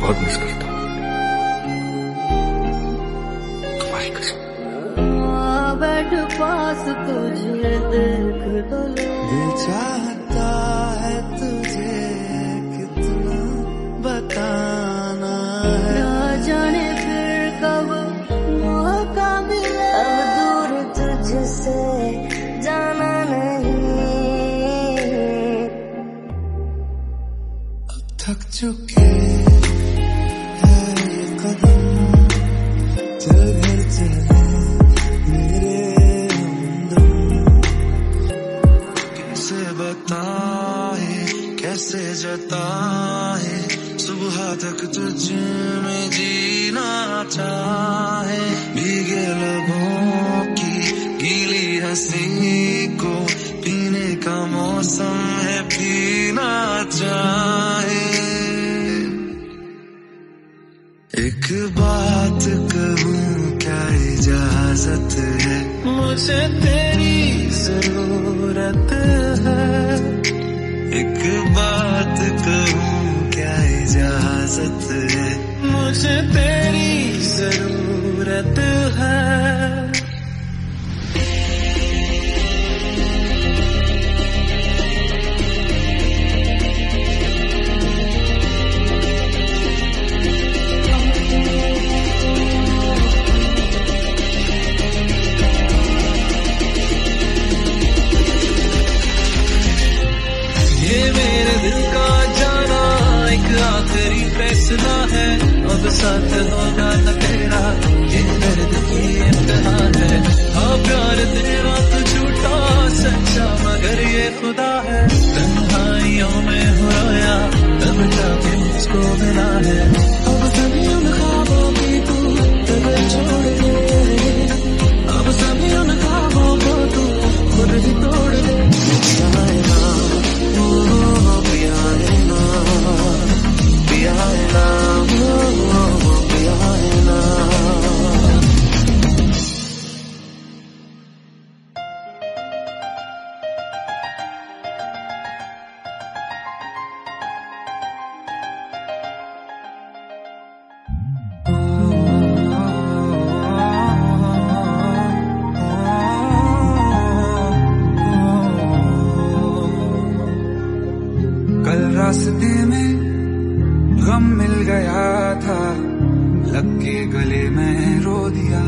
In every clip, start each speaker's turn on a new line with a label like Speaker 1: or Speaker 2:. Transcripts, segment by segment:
Speaker 1: बहुत मिस करता हूँ तुम्हारी कसम।
Speaker 2: बैठ पास तुझे देख तो दिल चाहता है तुझे कितना बताना है, ना जाने फिर कब मौका मिले। अब दूर तुझसे जाना नहीं, अब थक चुके हैं ये कदम, चल घर चले मेरे हमदम। कैसे बताए कैसे जताए सुबह तक तुझ में जीना चाहे, भीगे लबों की गीली हंसी को पीने का मौसम है पीना चाहे। एक बात कहूँ क्या इजाजत है, मुझे तेरी जरूरत है। एक बात कहूँ क्या इजाजत है, मुझे तेरी जरूरत है। ये मेरे दिल का जाना एक आखिरी फैसला है, अब साथ होगा न तेरा ये दर्द की इम्तिहान है। हाँ प्यार तेरा तो झूठा सच्चा मगर ये खुदा है, तन्हाइयों में हो रोया तब जाके मुझको मिला है। अब सभी उन ख्वाबों की तू अगर छोड़ दे, अब सभी उन ख्वाबों को तू खुद ही तोड़ दे। कल रास्ते में गम मिल गया था, लग के गले में रो दिया।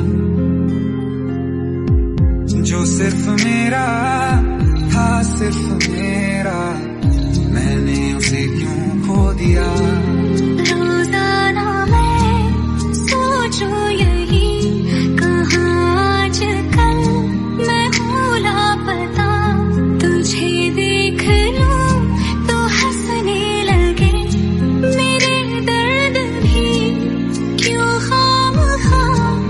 Speaker 2: जो सिर्फ मेरा था सिर्फ मेरा, मैंने उसे क्यों खो दिया। रोजाना मैं सोचूं यही कहाँ आजकल मैं हूँ लापता, तुझे देख लूं तो हंसने लगे मेरे दर्द भी क्यों खामखा।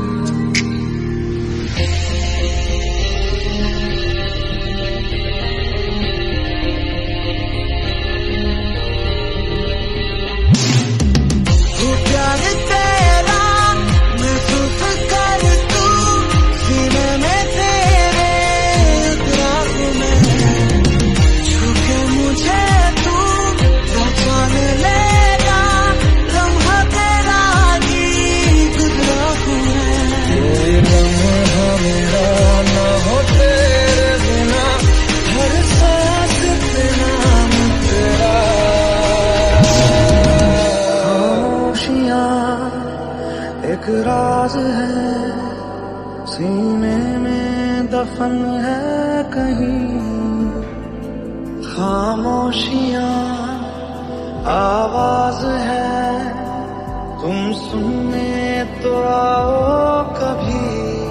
Speaker 2: एक राज है सीने में दफन है कहीं, खामोशियां आवाज है, तुम सुनने तो आओ कभी।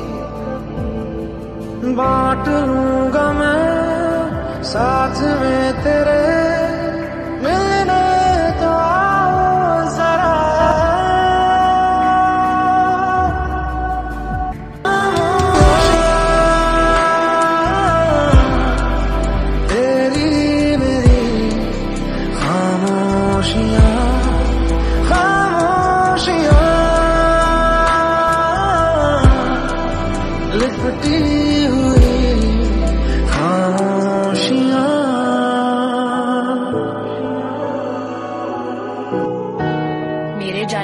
Speaker 2: बांट लूंगा मैं साथ में तेरे, मिलने तो आओ जरा। लिपटी हुई खामोशियां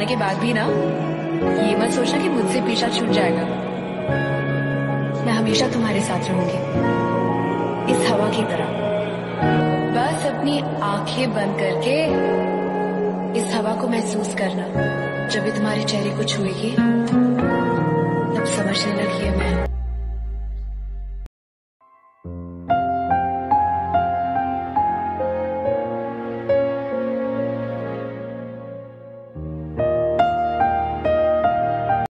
Speaker 3: जाने के बाद भी ना ये मत सोचना कि मुझसे पीछा छूट जाएगा। मैं हमेशा तुम्हारे साथ रहूंगी, इस हवा की तरह। बस अपनी आंखें बंद करके इस हवा को महसूस करना। जब भी तुम्हारे चेहरे को छुएगी तब समझने लगी है मैं